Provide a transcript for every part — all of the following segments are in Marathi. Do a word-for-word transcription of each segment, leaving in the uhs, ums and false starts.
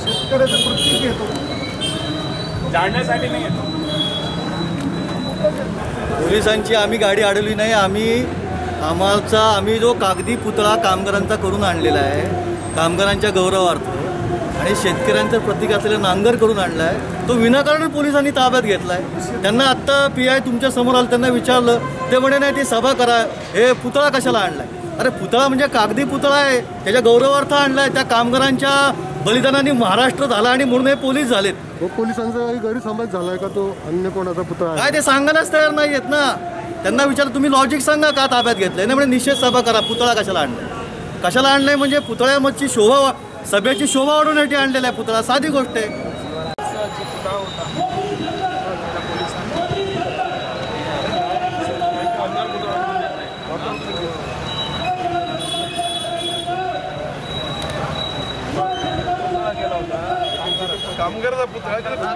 शेतकऱ्याचं प्रत्येक येतो जाणण्यासाठी नाही येतो। पोलिसांची आम्ही गाडी अडवली नाही, आम्ही आम्हाचा आम्ही जो कागदी पुतळा कामगारांचा करून आणलेला आहे कामगारांच्या गौरवार्थ आणि शेतकऱ्यांचं प्रतीक असलेलं नांगर करून आणला आहे, तो विनाकारण पोलिसांनी ताब्यात घेतला आहे। त्यांना आत्ता पी आय तुमच्या समोर आलं, त्यांना विचारलं, ते म्हणे नाही ती सभा करा, हे पुतळा कशाला आणला आहे? अरे पुतळा म्हणजे कागदी पुतळा आहे, त्याच्या गौरवार्थ आणला आहे, त्या कामगारांच्या बलिदानाने महाराष्ट्र झाला आणि म्हणून हे पोलीस झालेत। तो पोलिसांचा काही गैरसमज झालाय का तो अन्य कोणाचा पुतळा आहे? काय ते सांगण्यास तयार नाही आहेत ना। त्यांना विचार तुम्ही लॉजिक सांगा का ताब्यात घेतलंय? नाही म्हणजे निषेध सभा करा, पुतळा कशाला आणलाय? कशाला आणलाय म्हणजे पुतळ्यामधची शोभा, सभेची शोभा वाढवण्यासाठी आणलेला आहे पुतळा, साधी गोष्ट आहे। कामगाराचा पुतळा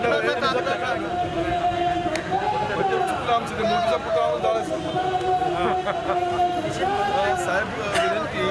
आमचं ते मोठीचा पुतळा साहेब विनंती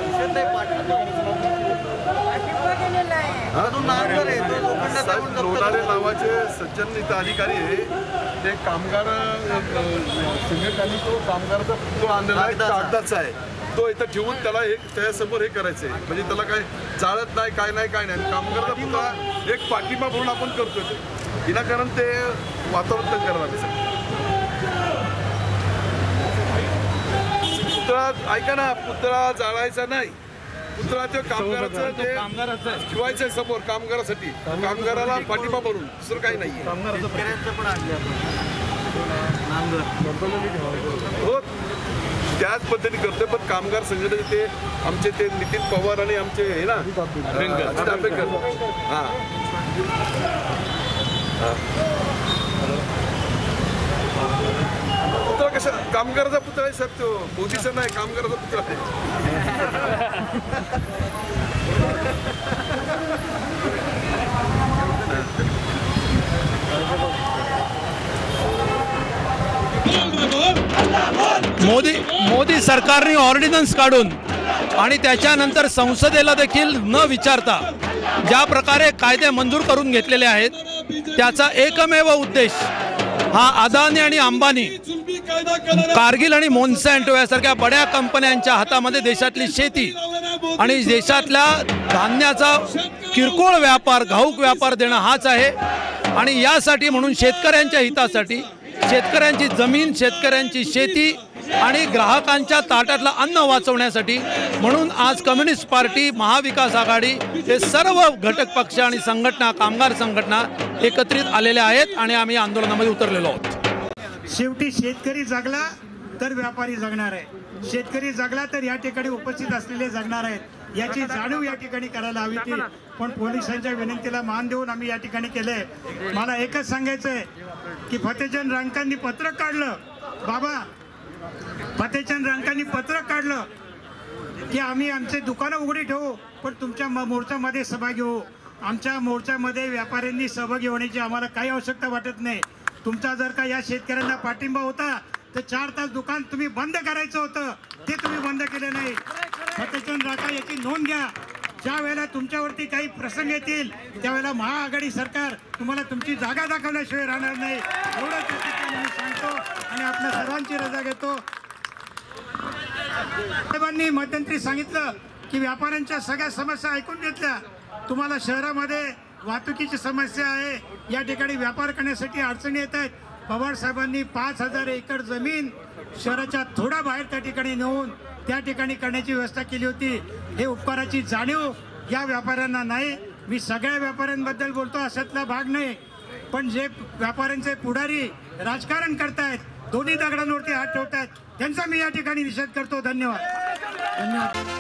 लोणारे नावाचे सज्जन इथं अधिकारी आहे, ते कामगार संघटनांनी तो कामगाराचा पुतळा आणलेला आहे, कागदाचा आहे, तो इथं ठेवून त्याला हे त्याच्यासमोर हे करायचं आहे, म्हणजे त्याला काय जाळत नाही, काय नाही काय नाही। कामगाराचा पुतळा एक पाठिंबा म्हणून आपण करतोय, ते विनाकारण ते वातावरण करणार आहे। पुतळा ऐका ना, पुतळा जाळायचा नाही, पुतळा ते कामगाराचं ते ठेवायचं आहे समोर कामगारासाठी, कामगाराला पाठिंबा म्हणून, दुसरं काही नाही। हो त्याच पद्धतीने करतोय, पण कामगार संघटनेचे ते आमचे ते नितीन पवार आणि आमचे हे ना आंबेडकर हां पुतळा कशा कामगाराचा पुतळा आहे साहेब, तो मोदीचा नाही, कामगाराचा पुतळा आहे। मोदी मोदी सरकारने ऑर्डिनन्स काढून आणि त्याच्यानंतर संसदेला देखील न विचारता ज्या प्रकारे कायदे मंजूर करून घेतलेले आहेत, त्याचा एकमेव उद्देश हा अदानी आणि अंबानी, कारगिल आणि मोन्सॅन्टो यासारख्या बड्या कंपन्यांच्या हातामध्ये देशातली शेती आणि देशातल्या धान्याचा किरकोळ व्यापार, घाऊक व्यापार देणं हाच आहे। आणि यासाठी म्हणून शेतकऱ्यांच्या हितासाठी, शेतकऱ्यांची जमीन, शेतकऱ्यांची शेती आणि ग्राहकांच्या ताटातलं अन्न वाचवण्यासाठी म्हणून आज कम्युनिस्ट पार्टी, महाविकास आघाडी हे सर्व घटक पक्ष आणि संघटना, कामगार संघटना एकत्रित आलेल्या आहेत आणि आम्ही आंदोलनामध्ये उतरलेलो आहोत। शेवटी शेतकरी जगला तर व्यापारी जगणार आहे, शेतकरी जगला तर या ठिकाणी उपस्थित असलेले जगणार आहेत, याची जाणीव या ठिकाणी करायला हवी ती। पण पोलिसांच्या विनंतीला मान देऊन आम्ही या ठिकाणी केले। मला एकच सांगायचं आहे की फतेचंद रांकांनी पत्रक काढलं, बाबा फतेचंद रांकांनी पत्रक काढलं की आम्ही आमचे दुकानं उघडी ठेवू, पण तुमच्या मोर्चामध्ये सहभागी घेऊ। आमच्या मोर्चामध्ये व्यापाऱ्यांनी सहभागी होण्याची आम्हाला काही आवश्यकता वाटत नाही। तुमचा जर का या शेतकऱ्यांना पाठिंबा होता तर चार तास दुकान तुम्ही बंद करायचं होतं, ते तुम्ही बंद केले नाही। फतेचंद रांका याची नोंद घ्या, ज्या वेळेला तुमच्यावरती काही प्रसंग येतील त्यावेळेला महाआघाडी सरकार तुम्हाला तुमची जागा दाखवल्याशिवाय राहणार नाही, एवढंच या ठिकाणी मी सांगतो आणि आपल्या सर्वांची रजा घेतो। साहेबांनी मध्यंतरी सांगितलं की व्यापाऱ्यांच्या सगळ्या समस्या ऐकून घेतल्या, तुम्हाला शहरामध्ये वाहतुकीची समस्या आहे, या ठिकाणी व्यापार करण्यासाठी अडचणी येत आहेत। पवार साहेबांनी पाच हजार एकर जमीन शहराच्या थोडा बाहेर त्या ठिकाणी नेऊन त्या ठिकाणी करण्याची व्यवस्था केली होती। हे उपकाराची जाणीव या व्यापाऱ्यांना नाही। मी सगळ्या व्यापाऱ्यांबद्दल बोलतो अशातला भाग नाही, पण जे व्यापाऱ्यांचे पुढारी राजकारण करतायत, दोन्ही दगडांवरती हात ठेवतायत, त्यांचा मी या ठिकाणी निषेध करतो। धन्यवाद धन्यवाद।